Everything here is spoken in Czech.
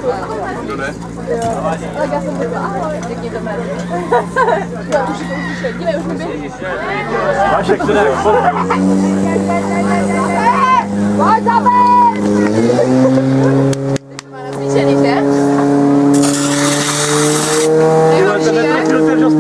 To jde? Tak já jsem řekla, ahoj, řekni to jméno. No, už je, dívej, už mi běží. Vašek, to jde jak Pojď za